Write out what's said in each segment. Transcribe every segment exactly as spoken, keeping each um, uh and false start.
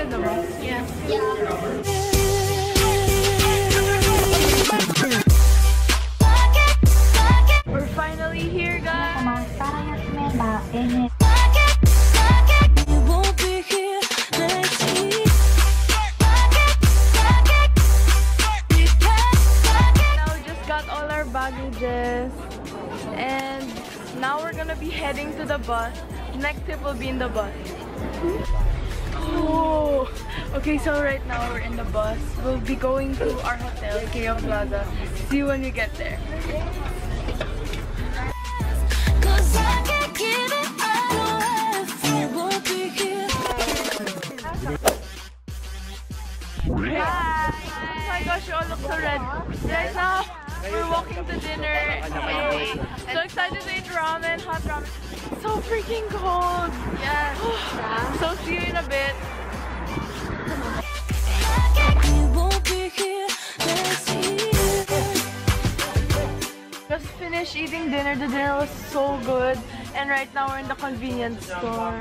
in the bus? Yeah. We're finally here, guys. Now we just got all our baggages, and now we're gonna be heading to the bus. Next trip will be in the bus. Oh, okay, so right now we're in the bus. We'll be going to our hotel, K O Plaza. See you when we get there. Hi! Oh my gosh, you all look so red. Right now, we're walking to dinner. Hey, so excited to eat ramen, hot ramen. It's so freaking cold. Yes. So see you in a bit. Just finished eating dinner. The dinner was so good. And right now we're in the convenience store.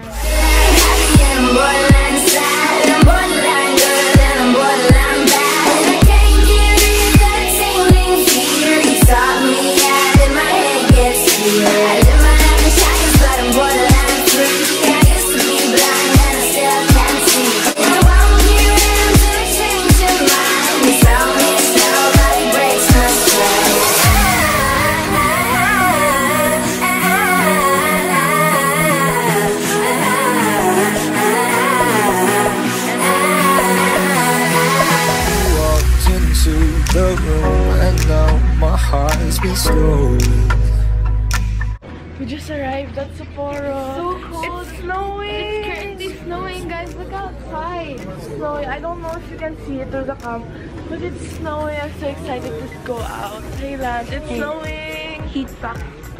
We just arrived at Sapporo. So cold. It's snowing. It's currently snowing, guys. Look outside. It's snowing. I don't know if you can see it through the cam, but it's snowing. I'm so excited to go out. Thailand, it's hey. snowing. Heat back.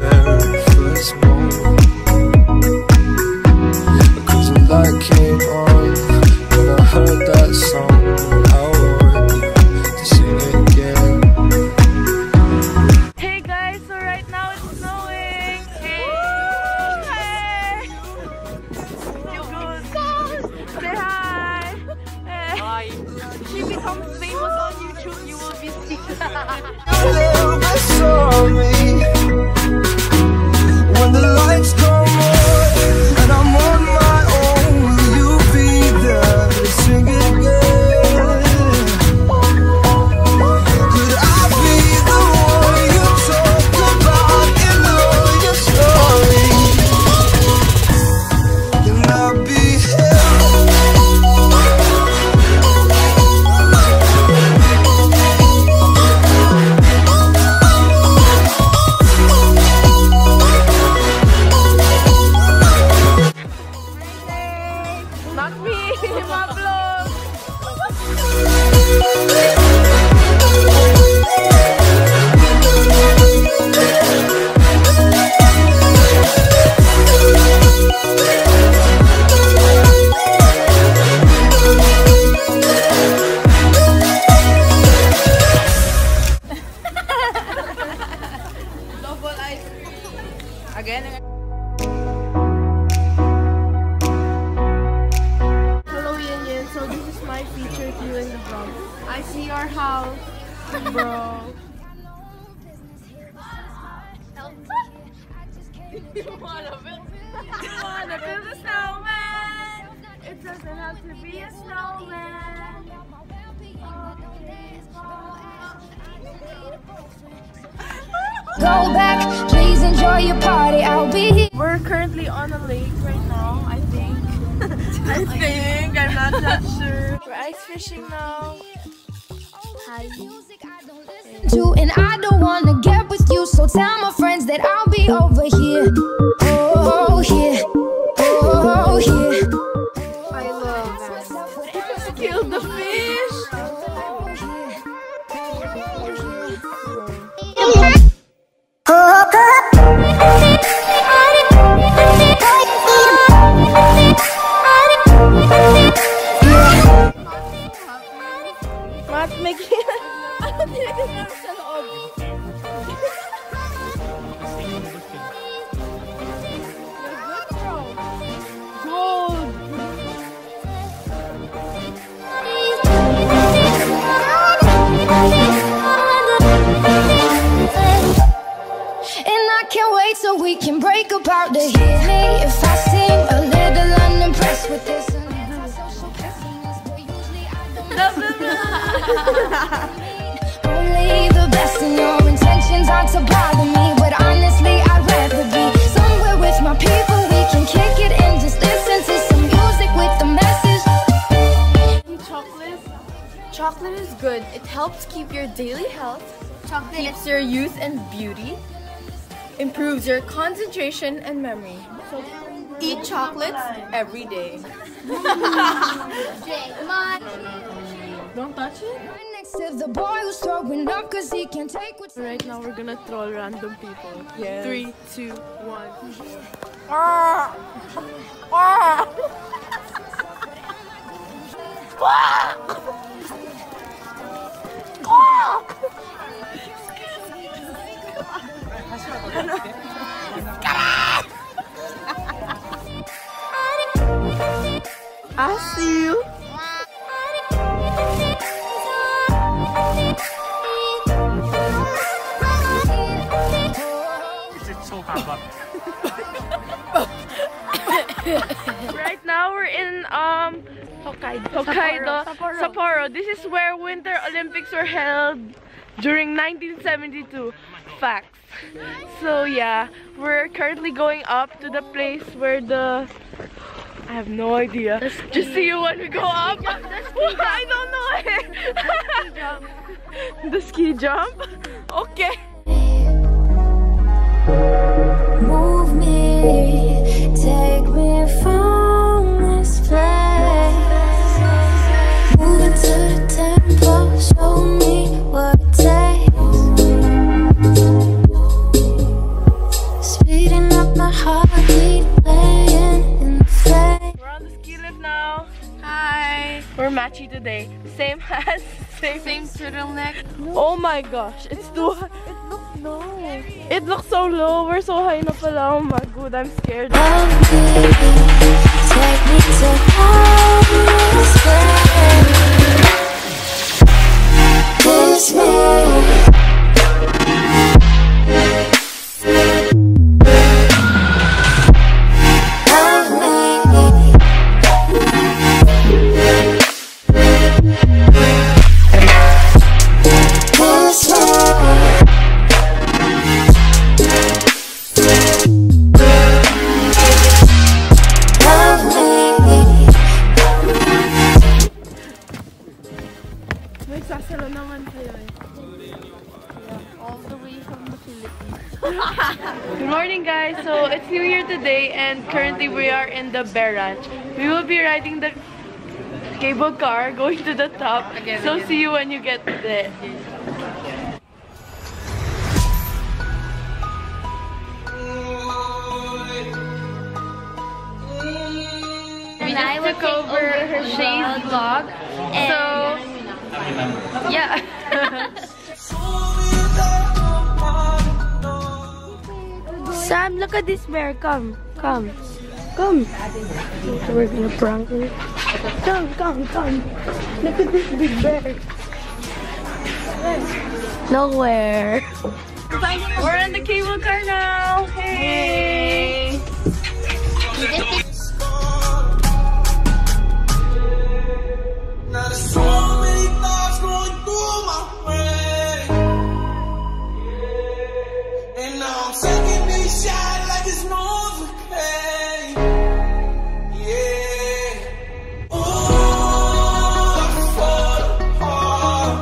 Cause the light came on when I heard that song. I want you to sing it again. Hey guys, so right now it's snowing. Hey! Hey! You good? Say hi! Hey. Hi! She becomes famous on YouTube, you will be seen. When the lights come on and I'm on my own, will you be there to sing it again? Could I be the one you talk about in all your stories? Can I be Not me, my vlog. Double ice cream. Again. So this is my feature view in the vlog. I see our house, bro. You wanna build? You wanna build a snowman? It doesn't have to be a snowman. Go back, please enjoy your party. I'll be here. We're currently on a lake right now, I think. I think, I'm not that sure. We're ice fishing now. Hi. To, and I don't wanna get with you, so tell my friends that I'll be over here. Oh, here. Oh, here. I love that. Just killed the fish. Mat, may ano nilagay namin sa loob? that we can break apart to hear me if I seem a little unimpressed with this. Only the best in your intentions aren't to bother me, but honestly I'd rather be somewhere with my people. We can kick it and just listen to some music with the message. Chocolate. Chocolate is good. It helps keep your daily health. Chocolate keeps your youth and beauty. Improves your concentration and memory. So eat chocolates every day. Don't touch it. Right next to the boy who's throwing up cause he can't take what. Right now we're gonna troll random people. Yeah. Three, two, one. I see you. Right now we're in um Hokkaido. Hokkaido, Sapporo. Sapporo. This is where Winter Olympics were held during nineteen seventy-two. Facts. So yeah, we're currently going up to the place where the I have no idea. Just see you when we go up. I don't know it. The ski jump. Okay. Move me, take me from this place. Move into the tempo, show me what it takes. Speeding up my heartbeat, laying in the face. We're on the ski lift now. Hi. We're matchy today. Same hat, same, same turtleneck. Oh my gosh, it's too high. It looks low. It looks so low. We're so high na pala. Oh my god, I'm scared. Love me, take me to this place. Kiss me. Nagsasalo naman kayo eh. All the way from the Philippines. Good morning guys. So it's New Year today and currently we are in the Bear Ranch. We will be riding the cable car going to the top. Again, so again. See you when you get there. We just took over her Shey's vlog. So yeah. Sam, look at this bear. Come, come, come. We're gonna prank her. Come, come, come. Look at this big bear. Nowhere. We're in the cable car now. Hey. Now there's so many thoughts going through my brain, and now I'm taking these shots like it's Novocaine. Yeah. Oh, I fall apart.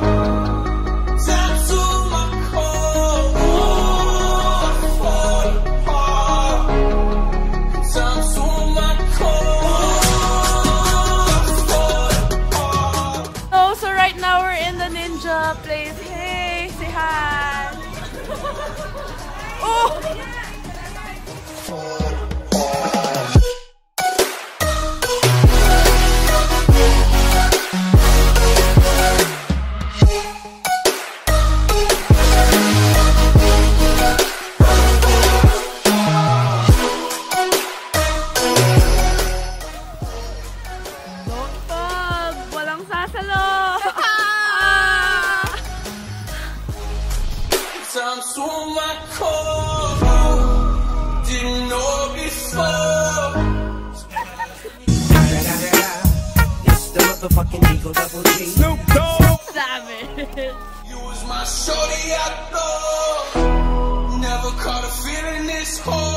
Tattoo my core. Oh, I fall apart. smoke. It's the motherfucking Eagle Double G. Snoop Dogg. Savage. You was my shorty, I thought. Never caught a feeling this hard.